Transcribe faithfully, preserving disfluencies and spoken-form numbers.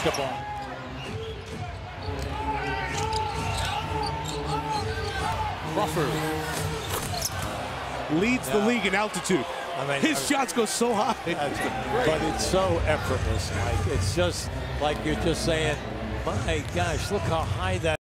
Basketball. Crawford leads yeah. the league in altitude. I mean, his I mean, shots go so high. But it's so effortless, Mike. It's just like you're just saying, my gosh, look how high that